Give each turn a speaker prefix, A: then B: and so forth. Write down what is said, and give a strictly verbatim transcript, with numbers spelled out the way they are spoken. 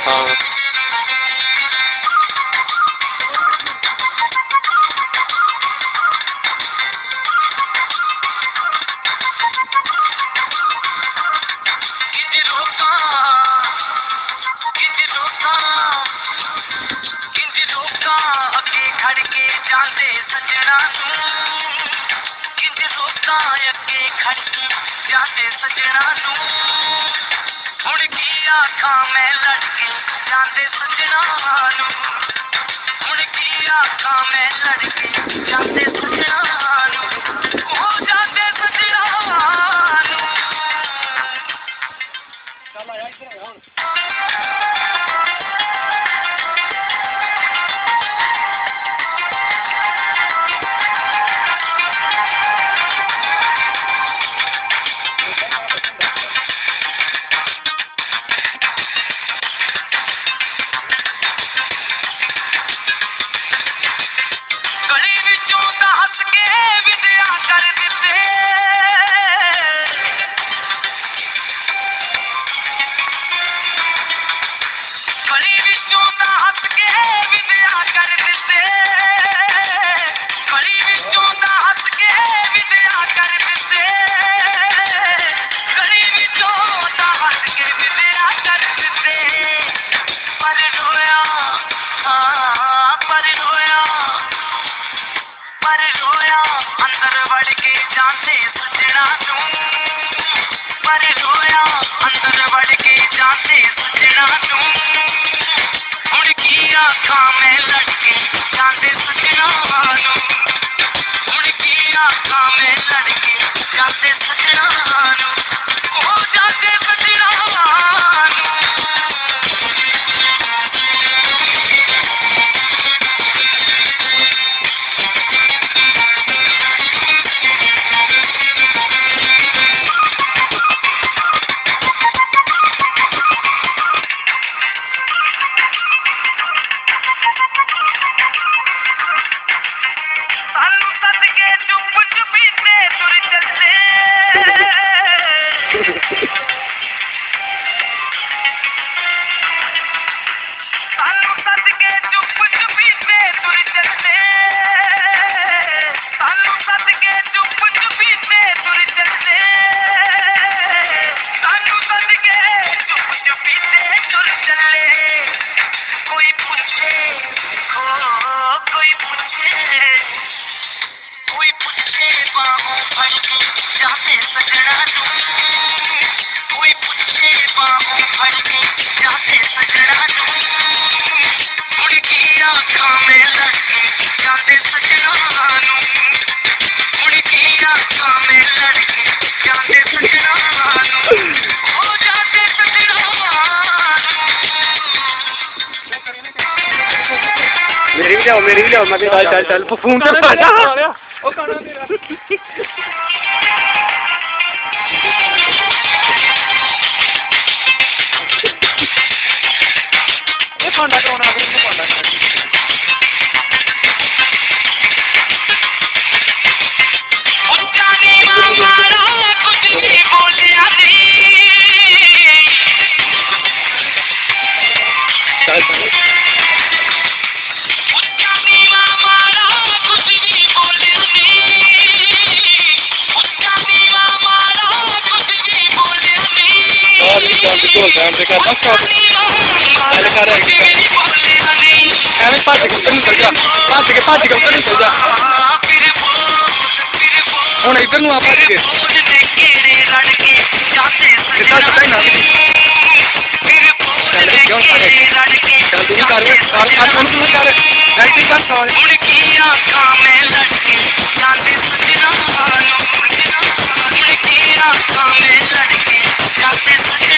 A: हाँ
B: खड़के जाते सजना तू किंज रोका अगे खड़के जाते सजना तू हुण की आखा मैं लड़के जाते सजना नू हुण की आखा मैं लड़के जाते सजना नू हो जाते सजना नू चल आया इधर आ अंदर बढ़ के जाते सजना तू पर रोया अंदर बढ़ के जाते सजना तू हुण की आखा मैं लड़के जाते सजना नू हुण की आखा मैं लड़के जाते सजना नू हो जाते सजना नू जाते सजना तू कोई पूछे बाहों भर के जाते सजना तू मुड़ की आँखा में लड़के जाते सजना नू मुड़ की आँखा में लड़के जाते सजना नू हो जाते सजना
A: मेरी भी जाओ मेरी भी जाओ मैं चल चल चल फोन कर पाया ओ खाना तेरा ये पांडा कौन आ गया पांडा
B: उच्चानी मारा कुछ नहीं बोलिया
A: चल चल I'm the guy. I'm sorry. I'm the guy. I'm the party. I'm the guy. Party के party का करें चल जा. और इधर नु आप आके. कितना सही ना. चल क्यों सारे. चल तू कर ले. सारे आज कौन तू कर. राइटिंग कर सारे.
B: उनकी आँखों में लड़के जाते सजना नू. उनकी आँखों में लड़के जाते सजना